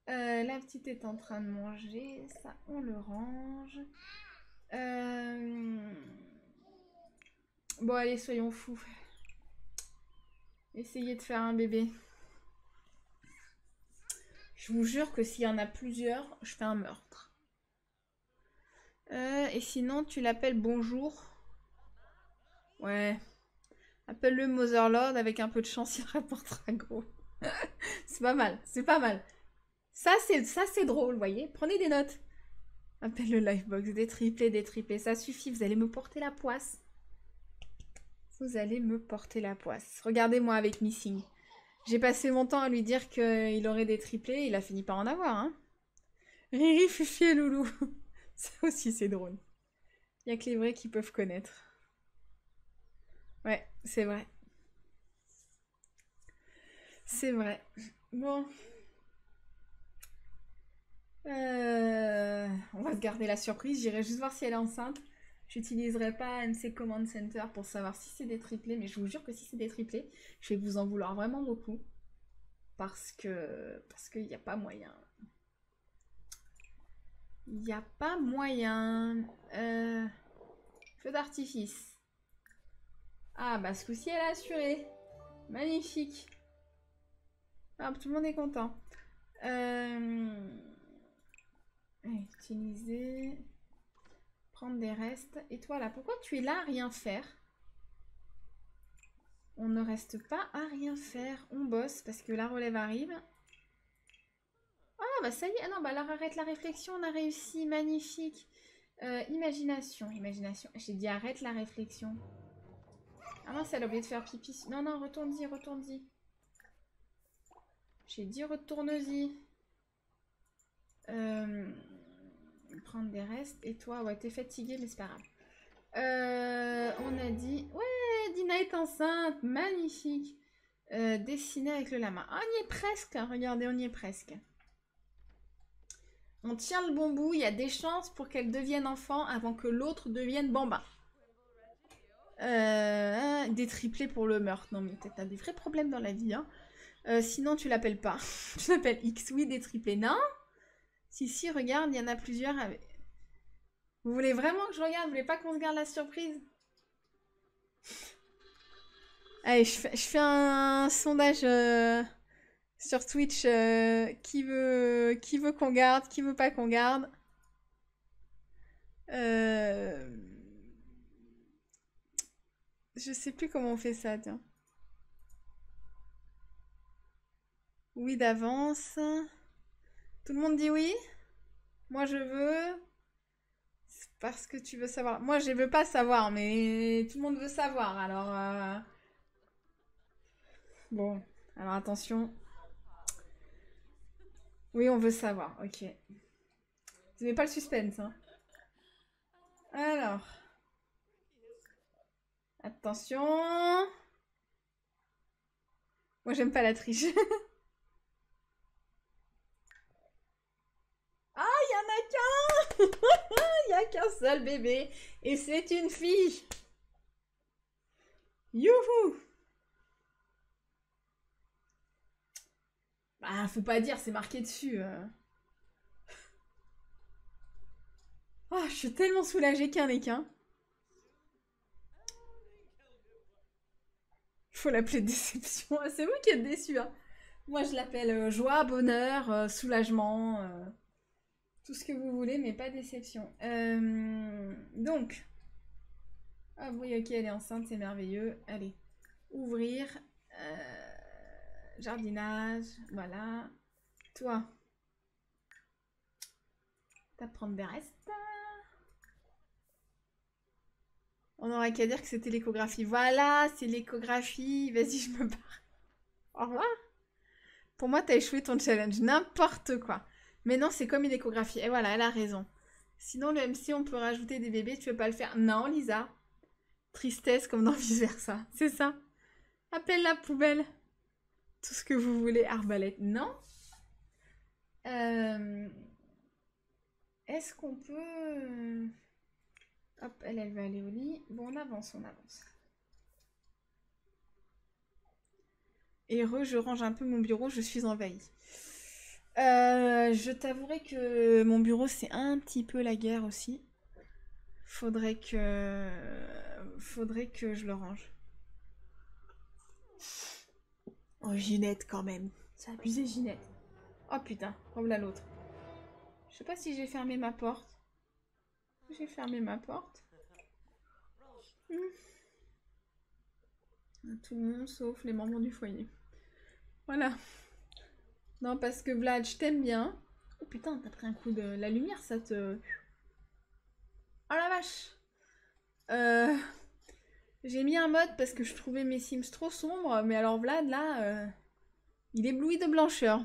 La petite est en train de manger. Ça, on le range. Bon, allez, soyons fous. Essayez de faire un bébé. Je vous jure que s'il y en a plusieurs, je fais un meurtre. Et sinon, tu l'appelles bonjour. Ouais. Appelle-le Motherlord, avec un peu de chance, il rapportera gros. C'est pas mal, c'est pas mal. Ça, c'est drôle, vous voyez. Prenez des notes. Appelle le Livebox, des triplés. Ça suffit, vous allez me porter la poisse. Vous allez me porter la poisse. Regardez-moi avec Missing. J'ai passé mon temps à lui dire qu'il aurait des triplés, il a fini par en avoir, hein. Riri, Fufi et Loulou. Ça aussi, c'est drôle. Il y a que les vrais qui peuvent connaître. Ouais, c'est vrai. C'est vrai. Bon. On va se garder la surprise. J'irai juste voir si elle est enceinte. J'utiliserai pas MC Command Center pour savoir si c'est des triplés, mais je vous jure que si c'est des triplés, je vais vous en vouloir vraiment beaucoup. Parce qu'il n'y a pas moyen. Il n'y a pas moyen. Feu d'artifice. Ah, bah ce coup-ci, elle a assuré. Magnifique. Ah, tout le monde est content. Utiliser. Prendre des restes. Et toi, là, pourquoi tu es là à rien faire? On ne reste pas à rien faire. On bosse parce que la relève arrive. Ah, bah ça y est. Ah non, bah alors arrête la réflexion. On a réussi. Magnifique. Imagination. J'ai dit arrête la réflexion. Ah mince, elle a oublié de faire pipi. Non, non, retourne-y. J'ai dit retourne-y. Prendre des restes. Et toi, ouais, t'es fatiguée, mais c'est pas grave. On a dit... Ouais, Dina est enceinte. Magnifique. Dessiner avec le lama. Ah, on y est presque. Regardez, on y est presque. On tient le bon bout. Il y a des chances pour qu'elle devienne enfant avant que l'autre devienne bambin. Des triplés pour le meurtre. Non, mais t'as des vrais problèmes dans la vie, hein. Sinon, tu l'appelles pas. Tu l'appelles X. Oui, des triplés. Non. Si, regarde, il y en a plusieurs. Avec... Vous voulez vraiment que je regarde? Vous voulez pas qu'on se garde la surprise? Allez, je fais un sondage sur Twitch. Qui veut qu'on garde? Qui veut pas qu'on garde? Je sais plus comment on fait ça, tiens. Oui d'avance. Tout le monde dit oui? Moi je veux. C'est parce que tu veux savoir. Moi je veux pas savoir, mais tout le monde veut savoir. Alors. Bon, alors attention. Oui, on veut savoir, ok. Vous n'aimez pas le suspense, hein? Alors. Attention. Moi j'aime pas la triche. Ah, il y en a qu'un. Il y a qu'un seul bébé. Et c'est une fille. Youhou. Bah, faut pas dire, c'est marqué dessus. Oh, je suis tellement soulagée qu'un n'est qu'un. Faut l'appeler déception. C'est vous qui êtes déçus, hein. Moi, je l'appelle joie, bonheur, soulagement, tout ce que vous voulez, mais pas déception. Donc. Ah oui, ok, elle est enceinte, c'est merveilleux. Allez, ouvrir. Jardinage, voilà. Toi, t'as prendre des restes. On n'aurait qu'à dire que c'était l'échographie. Voilà, c'est l'échographie. Vas-y, je me barre. Au revoir. Pour moi, t'as échoué ton challenge. N'importe quoi. Mais non, c'est comme une échographie. Et voilà, elle a raison. Sinon, le MC, on peut rajouter des bébés. Tu veux pas le faire? Non, Lisa. Tristesse comme dans vice versa. C'est ça. Appelle la poubelle. Tout ce que vous voulez. Arbalète. Non. Est-ce qu'on peut... Hop, elle va aller au lit. Bon, on avance. Et je range un peu mon bureau, je suis envahie. Je t'avouerai que mon bureau, c'est un petit peu la guerre aussi. Faudrait que je le range. Oh, Ginette, quand même. C'est abusé, Ginette. Oh putain, voilà l'autre. Je sais pas si j'ai fermé ma porte. J'ai fermé ma porte. Tout le monde sauf les membres du foyer. Voilà. Non, parce que Vlad, je t'aime bien. Oh putain, t'as pris un coup de... La lumière, ça te... Oh la vache. J'ai mis un mode parce que je trouvais mes Sims trop sombres. Mais alors Vlad, là, il éblouit de blancheur.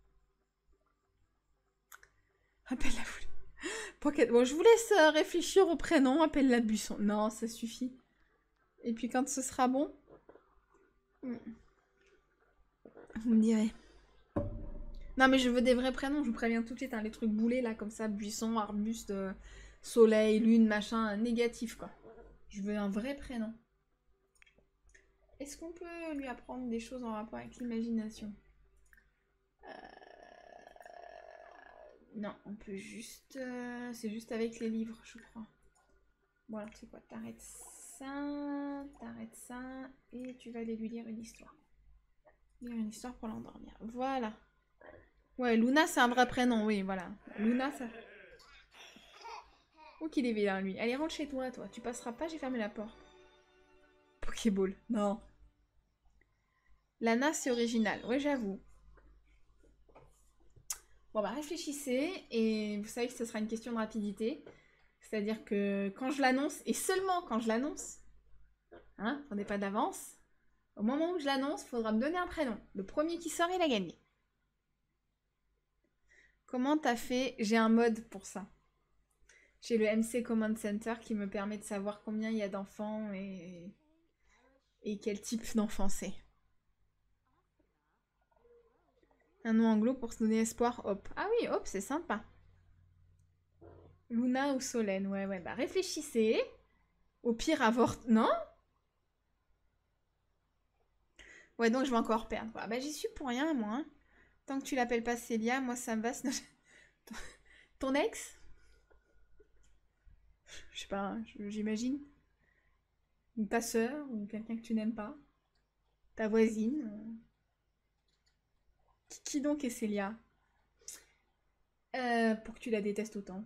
Appelle la foule. Pocket. Bon, je vous laisse réfléchir au prénom. Appelle la Buisson. Non, ça suffit. Et puis quand ce sera bon, vous me direz. Non, mais je veux des vrais prénoms. Je vous préviens tout de suite. Hein, les trucs boulés, là, comme ça. Buisson, arbuste, soleil, lune, machin. Négatif, quoi. Je veux un vrai prénom. Est-ce qu'on peut lui apprendre des choses en rapport avec l'imagination? Non, on peut juste... c'est juste avec les livres, je crois. Voilà, tu sais quoi, t'arrêtes ça, et tu vas aller lui lire une histoire. Lire une histoire pour l'endormir. Voilà. Ouais, Luna, c'est un vrai prénom, oui, voilà. Luna, ça... Oh, qu'il est vilain, lui. Allez, rentre chez toi, toi. Tu passeras pas, j'ai fermé la porte. Pokéball, non. Lana, c'est original. Ouais, j'avoue. Bon, bah, réfléchissez, et vous savez que ce sera une question de rapidité. C'est-à-dire que quand je l'annonce, et seulement quand je l'annonce, hein, prenez pas d'avance, au moment où je l'annonce, il faudra me donner un prénom. Le premier qui sort, il a gagné. Comment t'as fait? J'ai un mode pour ça. J'ai le MC Command Center qui me permet de savoir combien il y a d'enfants et quel type d'enfant c'est. Un nom anglo pour se donner espoir, Hop. Ah oui, Hop, c'est sympa. Luna ou Solène, ouais, bah réfléchissez. Au pire, avorte... Non? Ouais, donc je vais encore perdre. Bah j'y suis pour rien, moi. Hein. Tant que tu l'appelles pas Célia, moi ça me va. Ton ex? Je sais pas, j'imagine. Ou ta sœur, ou quelqu'un que tu n'aimes pas. Ta voisine. Qui donc est Célia? Pour que tu la détestes autant.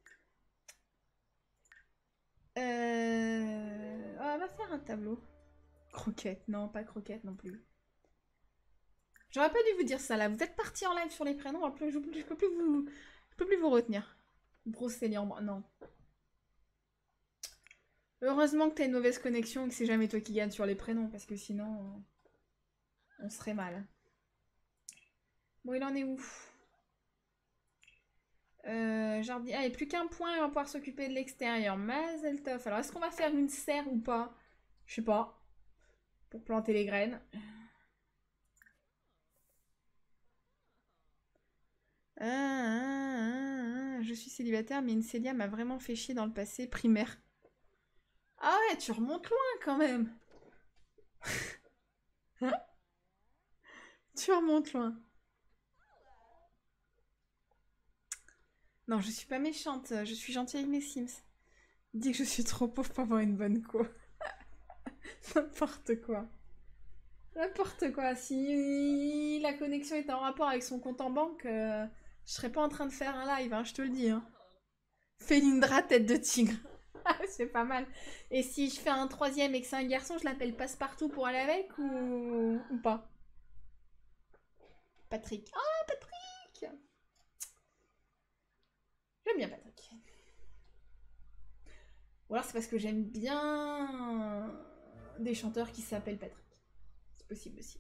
On va faire un tableau. Croquette, non, pas croquette non plus. J'aurais pas dû vous dire ça là. Vous êtes parti en live sur les prénoms. Je peux plus vous retenir. Brocéliande, non. Heureusement que t'as une mauvaise connexion et que c'est jamais toi qui gagne sur les prénoms parce que sinon on serait mal. Bon, il en est où? Jardin. Allez, plus qu'un point et on va pouvoir s'occuper de l'extérieur. Mazeltov. Alors, est-ce qu'on va faire une serre ou pas? Je sais pas. Pour planter les graines. Je suis célibataire, mais une Célia m'a vraiment fait chier dans le passé primaire. Ah ouais, tu remontes loin quand même. Tu remontes loin. Non, je suis pas méchante. Je suis gentille avec mes Sims. Dis que je suis trop pauvre pour avoir une bonne co. N'importe quoi. N'importe quoi. Si la connexion était en rapport avec son compte en banque, je serais pas en train de faire un live, hein, je te le dis. Hein. Félindra, tête de tigre. C'est pas mal. Et si je fais un troisième et que c'est un garçon, je l'appelle Passe-Partout pour aller avec ou pas? Patrick. Ah, Patrick! J'aime bien Patrick. Ou alors c'est parce que j'aime bien des chanteurs qui s'appellent Patrick. C'est possible aussi.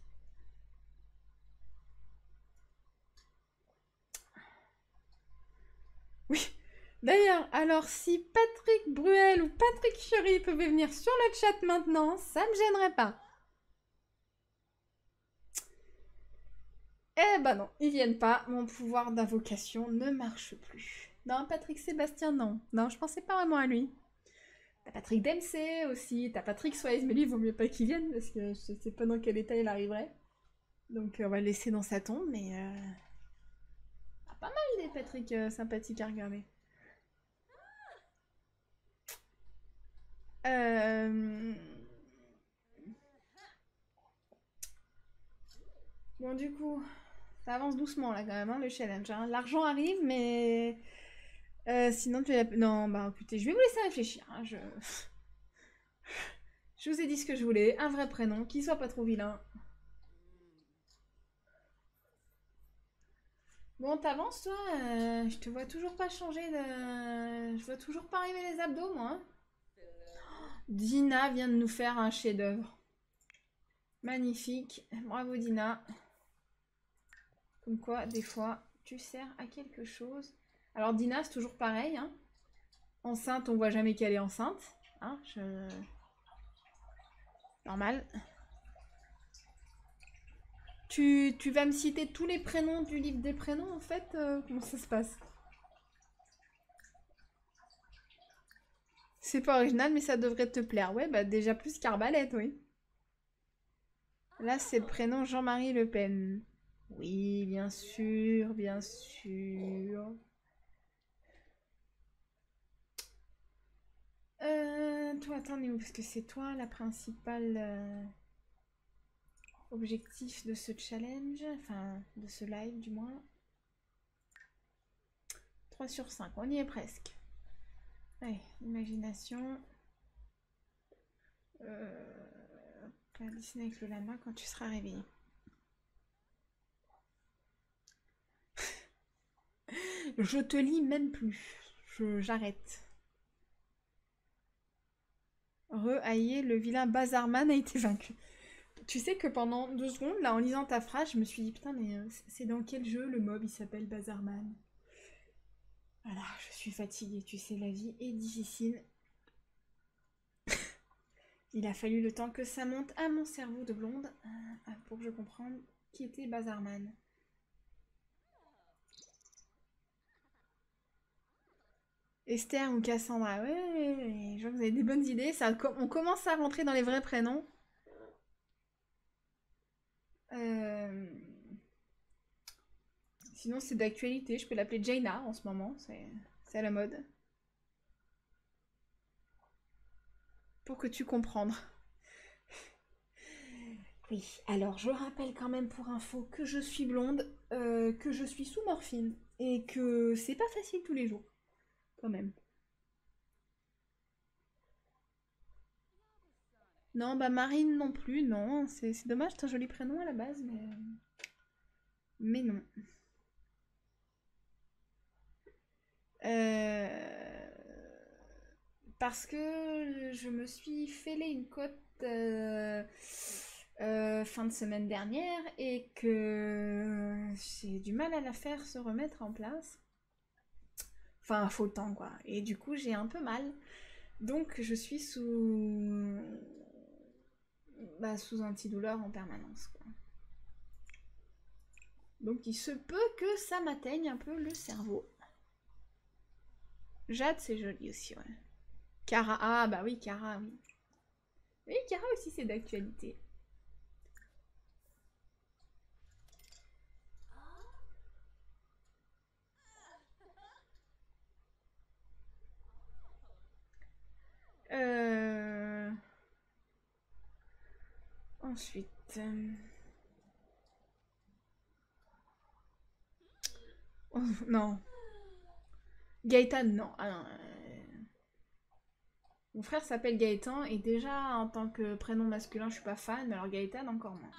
Oui. D'ailleurs, alors si Patrick Bruel ou Patrick Fiori pouvaient venir sur le chat maintenant, ça me gênerait pas. Eh ben non, ils viennent pas. Mon pouvoir d'invocation ne marche plus. Non, Patrick Sébastien, non. Non, je pensais pas vraiment à lui. T'as Patrick Dempsey aussi, t'as Patrick Swayze, mais lui, il vaut mieux pas qu'il vienne parce que je sais pas dans quel état il arriverait. Donc on va le laisser dans sa tombe, mais... pas mal des Patrick sympathiques à regarder. Bon, du coup, ça avance doucement là quand même, hein, le challenge. Hein. L'argent arrive, mais sinon tu es la... Non, bah écoutez, je vais vous laisser réfléchir. Hein, je vous ai dit ce que je voulais, un vrai prénom, qui soit pas trop vilain. Bon, t'avances toi, je te vois toujours pas changer de... Je vois toujours pas arriver les abdos, moi. Hein. Dina vient de nous faire un chef-d'œuvre. Magnifique, bravo Dina. Comme quoi, des fois, tu sers à quelque chose. Alors Dina, c'est toujours pareil. Hein. Enceinte, on voit jamais qu'elle est enceinte. Hein, normal. Tu vas me citer tous les prénoms du livre des prénoms, en fait comment ça se passe? C'est pas original, mais ça devrait te plaire. Ouais, bah déjà plus qu'Arbalète, oui. Là, c'est le prénom Jean-Marie Le Pen. Oui, bien sûr, bien sûr. Toi, attends, mais parce que c'est toi la principale objectif de ce challenge, enfin de ce live du moins. 3 sur 5, on y est presque. Allez, imagination. Disney avec le lama quand tu seras réveillé. Je te lis même plus. J'arrête. Re-haillé, le vilain Bazarman a été vaincu. Tu sais que pendant 2 secondes, là, en lisant ta phrase, je me suis dit, putain, mais c'est dans quel jeu le mob il s'appelle Bazarman? Voilà, je suis fatiguée, tu sais, la vie est difficile. Il a fallu le temps que ça monte à mon cerveau de blonde pour que je comprenne qui était Bazarman. Esther ou Cassandra, ouais, je vois que vous avez des bonnes idées. On commence à rentrer dans les vrais prénoms. Sinon, c'est d'actualité. Je peux l'appeler Jaina en ce moment. C'est à la mode. Pour que tu comprennes. Oui, alors je rappelle quand même pour info que je suis blonde, que je suis sous morphine et que c'est pas facile tous les jours, quand même. Non, bah Marine non plus, non. C'est dommage, c'est un joli prénom à la base, mais non. Euh, Parce que je me suis fêlé une côte fin de semaine dernière et que j'ai du mal à la faire se remettre en place. Enfin, faut le temps, quoi. Et du coup, j'ai un peu mal. Donc, je suis sous antidouleur en permanence, quoi. Donc, il se peut que ça m'atteigne un peu le cerveau. Jade, c'est joli aussi, ouais. Cara, ah bah oui, Cara, oui. Oui, Cara aussi, c'est d'actualité. Ensuite... Oh, non. Gaëtan, non. Ah non. Mon frère s'appelle Gaëtan et déjà en tant que prénom masculin, je suis pas fan, mais alors Gaëtan encore moins.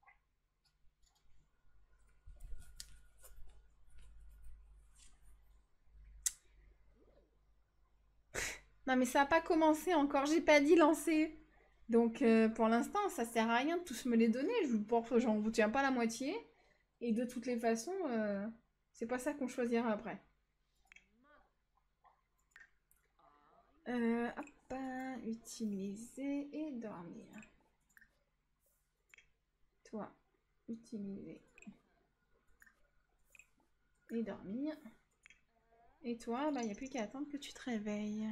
Non mais ça a pas commencé encore, j'ai pas dit lancer. Donc pour l'instant, ça sert à rien de tous me les donner. J'en vous tiens pas la moitié. Et de toutes les façons, c'est pas ça qu'on choisira après. Hop, utiliser et dormir. Toi, utiliser et dormir. Et toi, bah, y a plus qu'à attendre que tu te réveilles.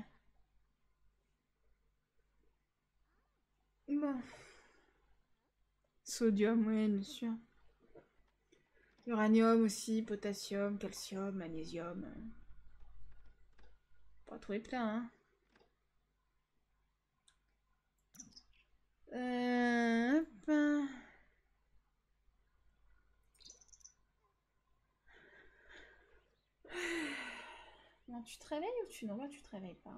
Bon. Sodium, oui, bien sûr. Uranium aussi, potassium, calcium, magnésium. On va trouver plein, hein. Hop. Non, tu te réveilles ou tu... Non, là, tu te réveilles pas.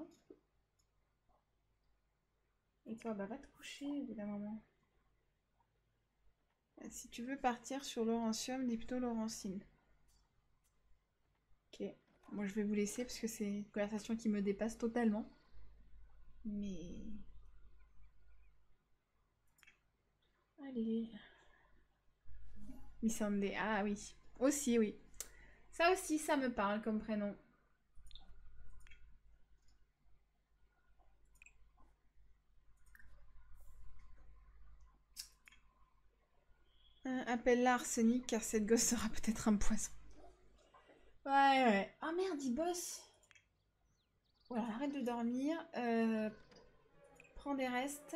Et toi, bah va te coucher au bout d'un moment. Si tu veux partir sur Laurentium, dis plutôt Laurentine. Ok. Moi, je vais vous laisser parce que c'est une conversation qui me dépasse totalement. Mais... Allez. Missandei. Ah oui. Aussi, oui. Ça aussi, ça me parle comme prénom. Appelle-la arsenic car cette gosse sera peut-être un poison. Ouais. Ah merde, il bosse. Voilà, arrête de dormir. Prends des restes.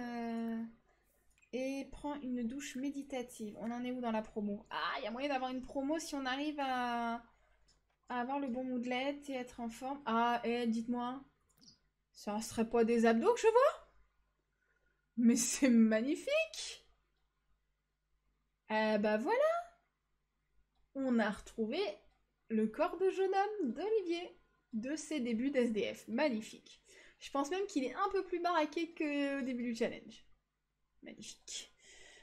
Et prends une douche méditative. On en est où dans la promo? Ah, il y a moyen d'avoir une promo si on arrive à avoir le bon moodlet et être en forme. Ah, dites-moi. Ça serait pas des abdos que je vois? Mais c'est magnifique! Bah voilà! On a retrouvé le corps de jeune homme d'Olivier de ses débuts d'SDF. Magnifique. Je pense même qu'il est un peu plus baraqué qu'au début du challenge. Magnifique.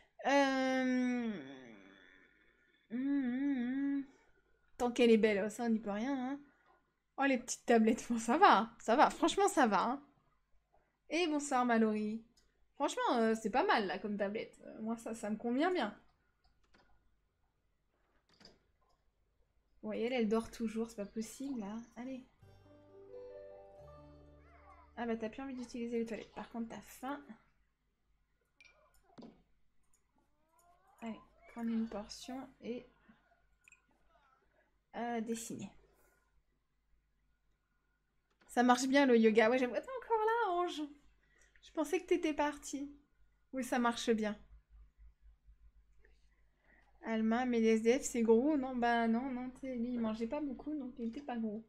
Tant qu'elle est belle, ça on n'y peut rien. Hein. Oh les petites tablettes, bon, ça va, franchement ça va. Hein. Et bonsoir Mallory. Franchement, c'est pas mal là comme tablette. Moi ça me convient bien. Vous voyez, elle dort toujours, c'est pas possible là. Allez. Ah bah t'as plus envie d'utiliser les toilettes. Par contre t'as faim. Allez, prendre une portion et dessiner. Ça marche bien le yoga. Ouais, j'aimerais. T'es encore là, Ange. Je pensais que t'étais partie. Oui, ça marche bien. Alma, mais les SDF c'est gros, non? Bah non, lui il mangeait pas beaucoup, donc il était pas gros.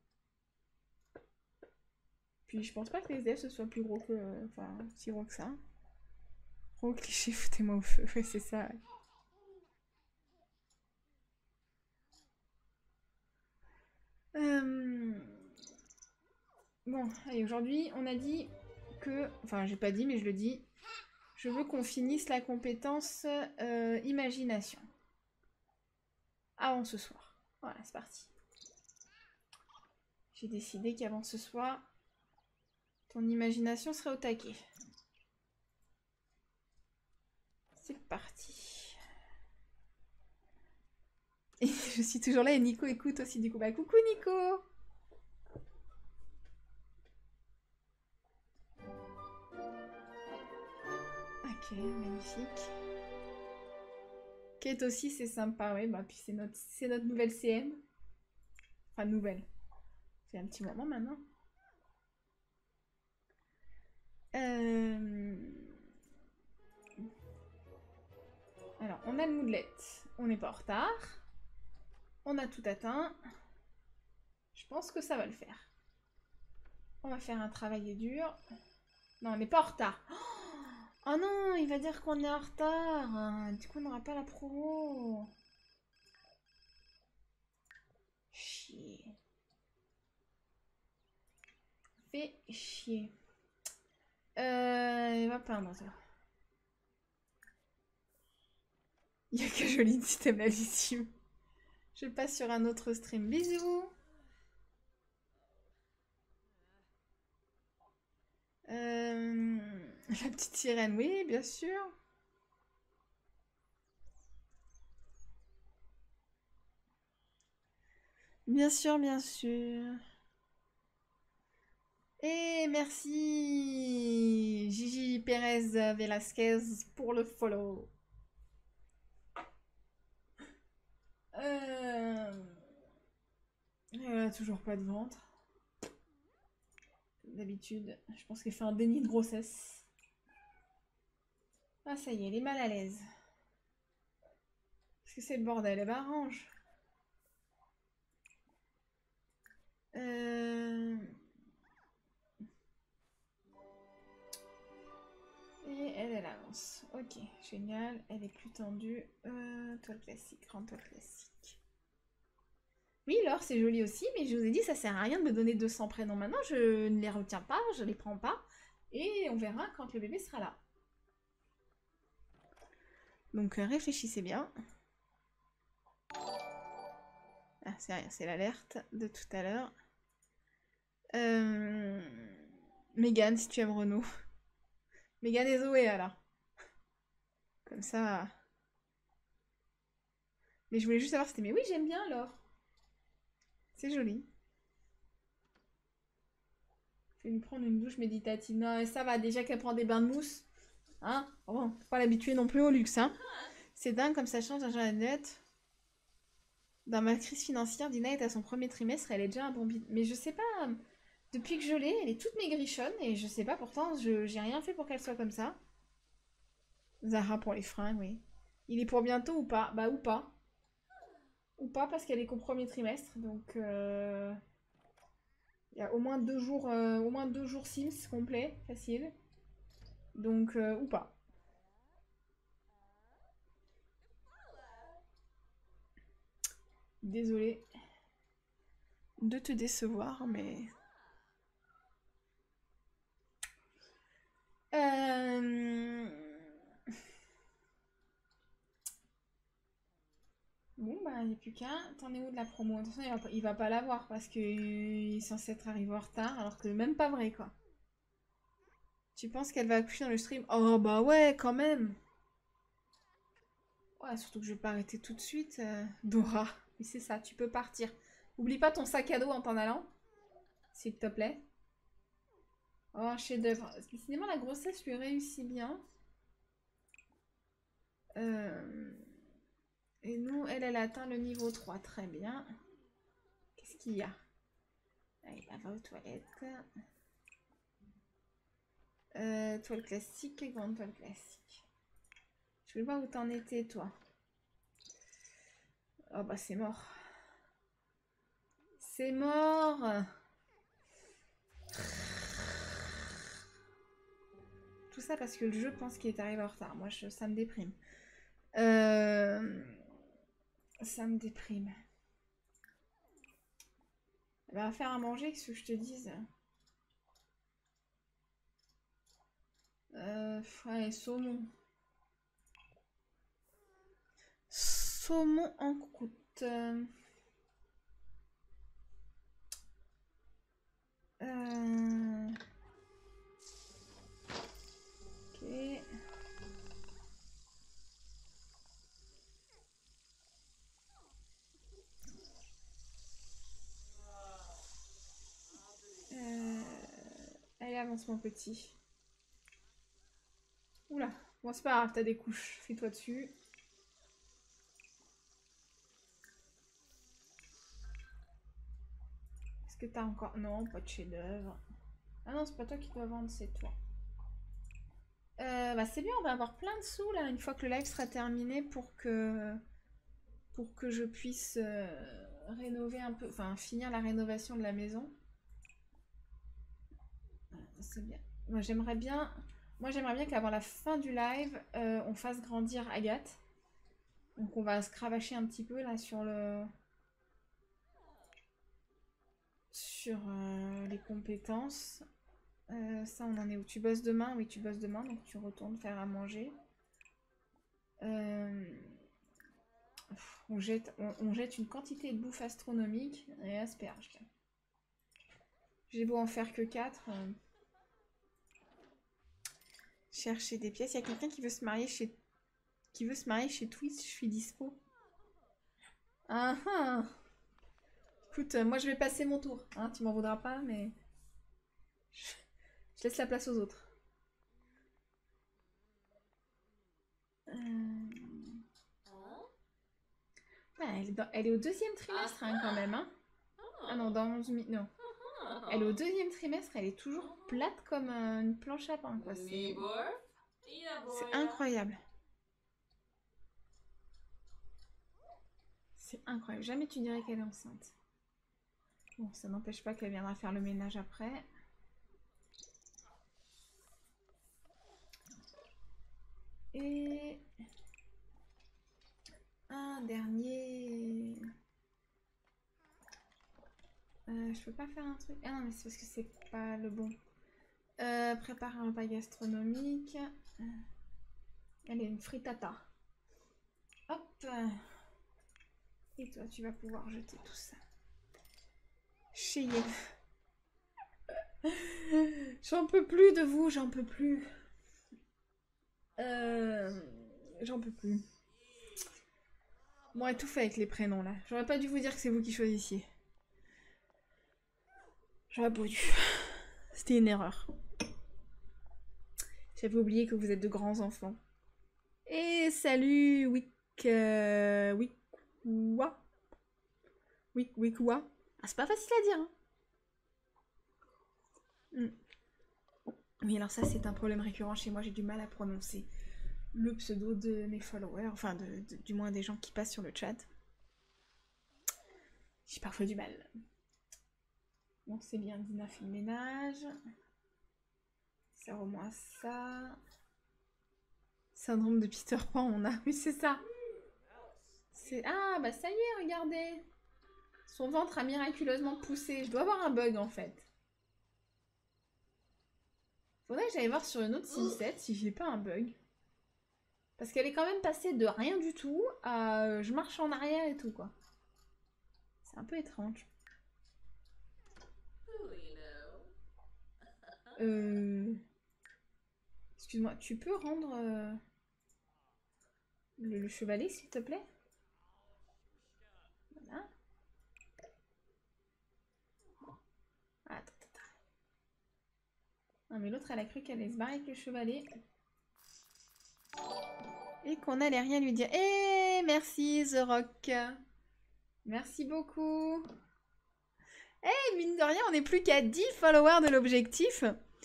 Puis je pense pas que les SDF ce soit plus gros que... Enfin, si gros que ça. Gros cliché, foutez-moi au feu, ouais, c'est ça. Bon, allez, aujourd'hui on a dit que... Enfin, j'ai pas dit, mais je le dis. Je veux qu'on finisse la compétence imagination. Avant ce soir. Voilà, c'est parti. J'ai décidé qu'avant ce soir, ton imagination serait au taquet. C'est parti. Et je suis toujours là et Nico écoute aussi du coup. Bah coucou Nico. Ok, magnifique. Kate aussi c'est sympa, ouais. Bah puis c'est notre nouvelle CM. Enfin nouvelle. C'est un petit moment maintenant. Alors on a le moodlet. On n'est pas en retard. On a tout atteint. Je pense que ça va le faire. On va faire un travail dur. Non, on n'est pas en retard. Oh non, il va dire qu'on est en retard. Du coup, on n'aura pas la promo. Chier. Fait chier. Il va peindre, ça. Il y a que joli si t'aimes la vision. Je passe sur un autre stream. Bisous. La petite sirène, oui, bien sûr. Bien sûr, bien sûr. Et merci Gigi Pérez Velasquez pour le follow. Elle a toujours pas de ventre. D'habitude, je pense qu'elle fait un déni de grossesse. Ah ça y est, elle est mal à l'aise. que c'est le bordel? Eh ben, range. Et elle avance. Ok, génial. Elle est plus tendue. Toile classique, grande toile classique. Oui, l'or, c'est joli aussi, mais je vous ai dit, ça sert à rien de me donner 200 prénoms maintenant. Je ne les retiens pas, je les prends pas. Et on verra quand le bébé sera là. Donc, réfléchissez bien. Ah, c'est rien, c'est l'alerte de tout à l'heure. Mégane, si tu aimes Renault. Mégane et Zoé, alors. Comme ça. Mais je voulais juste savoir si c'était... Mais oui, j'aime bien, alors. C'est joli. Je vais lui prendre une douche méditative. Non, ça va, déjà qu'elle prend des bains de mousse. Hein? Bon, faut pas l'habituer non plus au luxe, hein. C'est dingue comme ça change d'un jour à l'autre. Dans ma crise financière, Dina est à son premier trimestre, elle est déjà un bon bide. Mais je sais pas, depuis que je l'ai, elle est toute maigrichonne et je sais pas, pourtant, j'ai rien fait pour qu'elle soit comme ça. Zara pour les fringues, oui. Il est pour bientôt ou pas? Bah, ou pas. Ou pas, parce qu'elle est qu'au premier trimestre, donc il y a au moins 2 jours Sims complet, facile. Donc, ou pas. Désolée de te décevoir, mais... Bon, bah, il n'y a plus qu'un. T'en es où de la promo? Attention, il va pas l'avoir parce qu'il est censé être arrivé en retard, alors que même pas vrai, quoi. Tu penses qu'elle va accoucher dans le stream? Oh, bah ouais, quand même. Ouais, surtout que je vais pas arrêter tout de suite. Dora, oui, c'est ça, tu peux partir. Oublie pas ton sac à dos en t'en allant, s'il te plaît. Oh, un chef-d'œuvre. Décidément, la grossesse lui réussit bien. Et nous, elle a atteint le niveau 3. Très bien. Qu'est-ce qu'il y a? Allez, elle va aux toilettes. Toile classique et grande toile classique. Je vais voir où t'en étais, toi. Oh bah c'est mort. C'est mort. Tout ça parce que le jeu pense qu'il est arrivé en retard. Moi, ça me déprime. Ça me déprime. Elle va faire à manger, qu'est-ce que je te dise? Ouais, saumon. Saumon en croûte. Ok. Allez, avance mon petit. Oula. Bon, c'est pas grave, t'as des couches. Fais-toi dessus. Est-ce que t'as encore... Non, pas de chef-d'œuvre. Ah non, c'est pas toi qui dois vendre, c'est toi. Bah c'est bien, on va avoir plein de sous là, une fois que le live sera terminé pour que je puisse rénover un peu, enfin finir la rénovation de la maison. C'est bien. Moi j'aimerais bien qu'avant la fin du live, on fasse grandir Agathe. Donc on va se cravacher un petit peu là sur les compétences. Ça on en est où? Tu bosses demain? Oui, tu bosses demain, donc tu retournes faire à manger. On jette une quantité de bouffe astronomique et asperges. J'ai beau en faire que 4. Chercher des pièces. Il y a quelqu'un qui veut se marier chez Twitch. Je suis dispo. Ah ah. Écoute, moi je vais passer mon tour. Hein, tu m'en voudras pas, mais je laisse la place aux autres. Elle est au 2e trimestre hein, quand même. Hein. Ah non, dans 11 minutes. Non. Elle est au 2e trimestre, elle est toujours plate comme une planche à pain. Quoi. C'est incroyable. C'est incroyable. Jamais tu dirais qu'elle est enceinte. Bon, ça n'empêche pas qu'elle viendra faire le ménage après. Et... un dernier... je peux pas faire un truc... Ah non, mais c'est parce que c'est pas le bon. Prépare un repas gastronomique. Allez, une frittata. Hop. Et toi, tu vas pouvoir jeter tout ça. Cheyenne. J'en peux plus de vous, j'en peux plus. J'en peux plus. Bon, et tout fait avec les prénoms là. J'aurais pas dû vous dire que c'est vous qui choisissiez. J'aurais pas dû. C'était une erreur. J'avais oublié que vous êtes de grands enfants. Et salut Wikwa. Wikwa. Ah, c'est pas facile à dire. Hein. Oui, alors ça c'est un problème récurrent chez moi. J'ai du mal à prononcer le pseudo de mes followers. Enfin, du moins des gens qui passent sur le chat. J'ai parfois du mal. Bon, c'est bien, Dina fait le ménage. Sert au moins ça. Syndrome de Peter Pan, on a. Oui, c'est ça. Ah, bah ça y est, regardez. Son ventre a miraculeusement poussé. Je dois avoir un bug, en fait. Faudrait que j'aille voir sur une autre Sim7 si j'ai pas un bug. Parce qu'elle est quand même passée de rien du tout à je marche en arrière et tout, quoi. C'est un peu étrange. Excuse-moi, tu peux rendre le chevalet, s'il te plaît? Voilà. Attends. Non, mais l'autre, elle a cru qu'elle allait se barrer avec le chevalet. Et qu'on n'allait rien lui dire. Eh, merci, The Rock. Merci beaucoup. Eh, mine de rien, on n'est plus qu'à 10 followers de l'objectif.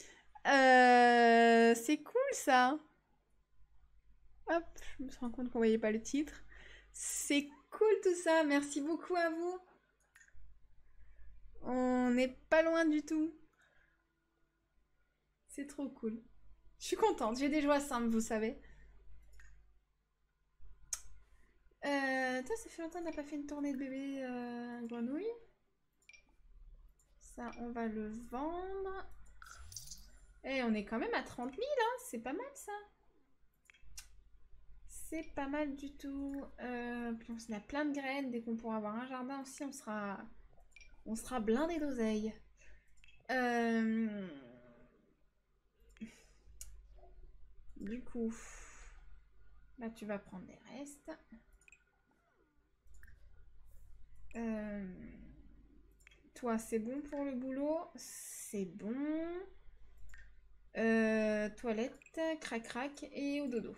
C'est cool, ça. Hop, je me suis rendu compte qu'on voyait pas le titre. C'est cool tout ça, merci beaucoup à vous. On n'est pas loin du tout. C'est trop cool. Je suis contente, j'ai des joies simples, vous savez. Toi, ça fait longtemps que t'as pas fait une tournée de bébé grenouille. Ça, on va le vendre. Et on est quand même à 30 000, hein. C'est pas mal, ça. C'est pas mal du tout. Puis on a plein de graines. Dès qu'on pourra avoir un jardin aussi, on sera blindé d'oseille. Du coup, là, tu vas prendre les restes. Toi, c'est bon pour le boulot? C'est bon. Toilette, crac-crac et au dodo.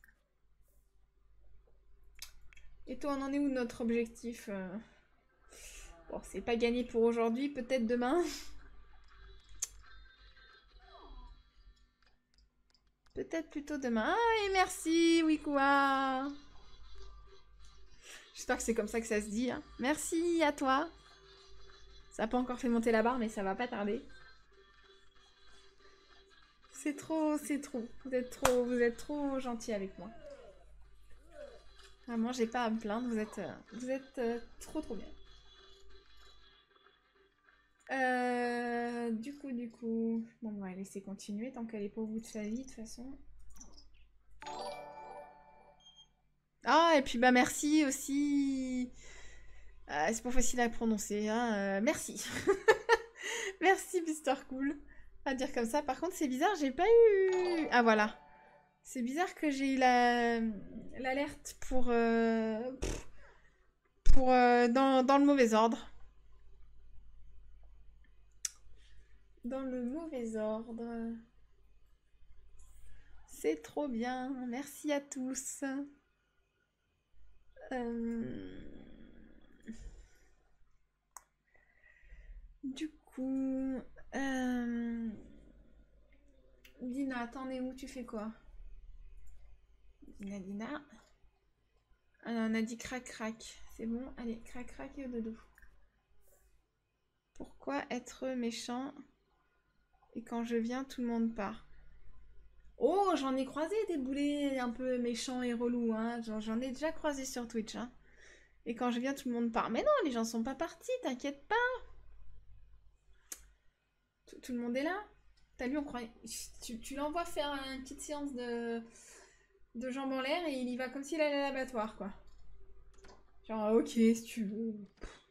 Et toi, on en est où notre objectif? Bon, c'est pas gagné pour aujourd'hui, peut-être demain. Peut-être plutôt demain. Ah, et merci, Wikua. J'espère que c'est comme ça que ça se dit. Hein. Merci à toi. Ça n'a pas encore fait monter la barre, mais ça va pas tarder. C'est trop, c'est trop. Vous êtes trop gentil avec moi. Vraiment, j'ai pas à me plaindre. Vous êtes trop bien. Du coup... Bon, on va la laisser continuer tant qu'elle est pas au bout de sa vie, de toute façon. Ah, et puis bah merci aussi. C'est pas facile à prononcer, hein. Merci. Merci, Mister Cool. À dire comme ça. Par contre, c'est bizarre, j'ai pas eu... Ah, voilà. C'est bizarre que j'ai eu l'alerte pour... dans le mauvais ordre. Dans le mauvais ordre. C'est trop bien. Merci à tous. Du coup... Dina, t'en es où? Tu fais quoi? Dina. Alors, on a dit crac crac. C'est bon, allez, crac crac et au dodo. Pourquoi être méchant et quand je viens, tout le monde part? Oh, j'en ai croisé des boulets un peu méchants et relous, hein. J'en ai déjà croisé sur Twitch, hein. Et quand je viens, tout le monde part. Mais non, les gens sont pas partis, t'inquiète pas. Tout le monde est là. T'as lu, on croit. Tu l'envoies faire une petite séance de jambes en l'air et il y va comme s'il allait à l'abattoir, quoi. Genre, ok, si tu veux.